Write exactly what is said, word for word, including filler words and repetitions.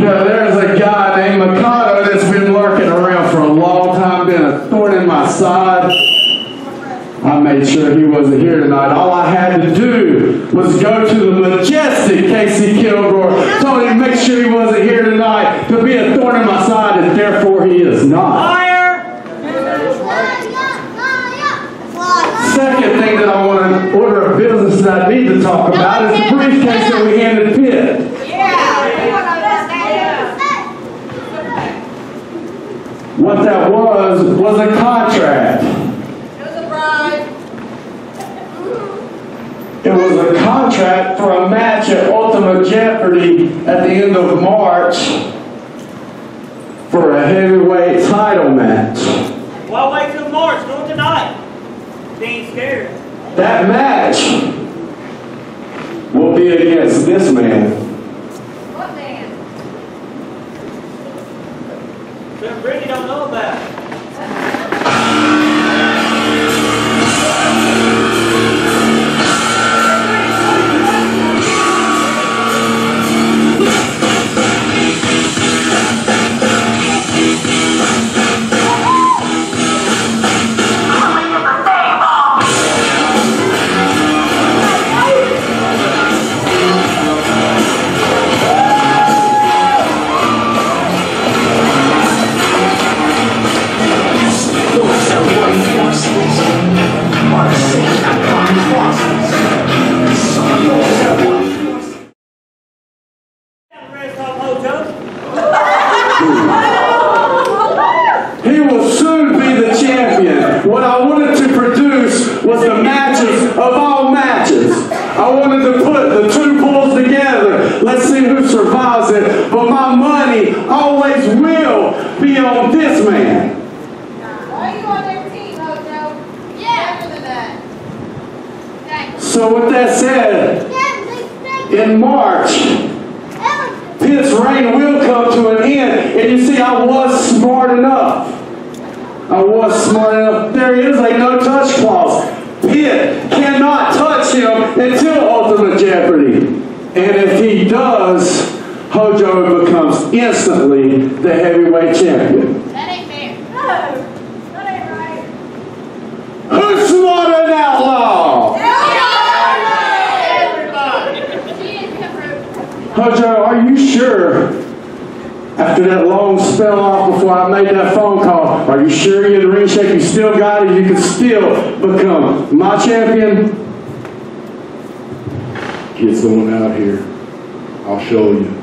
know, there's a guy named Mikado that's been lurking around for a long time, been a thorn in my side. I made sure he wasn't here tonight. All I had to do was go to the majestic K C Kilgore, told him to make sure he wasn't here tonight to be a thorn in my side, and therefore he is not. Second thing that I want to order of business that I need to talk about is the briefcase that we handed Pitt. What that was was a contract. It was a contract for a match at Ultimate Jeopardy at the end of March for a heavyweight title match. Well, wait till March. Do it tonight. They ain't scared. That match will be against this man. What man? That Brittany don't know about. He will soon be the champion. What I wanted to produce was the matches of all matches. I wanted to put the two bulls together. Let's see who survives it. But my money always will be on this man. Are you on their team, Hojo? Yeah, better than that. So with that said, in March, Pitt's reign will come to an end. And you see, I was smart enough. I was smart enough. There is a no-touch clause. Pitt cannot touch him until Ultimate Jeopardy. And if he does, Hojo becomes instantly the heavyweight champion. That ain't fair. No, that ain't right. Who's smarter than Outlaw? Hojo, are you sure, after that long spell off before I made that phone call, are you sure you're in the ring shape, you still got it, you can still become my champion? Kids going out here. I'll show you.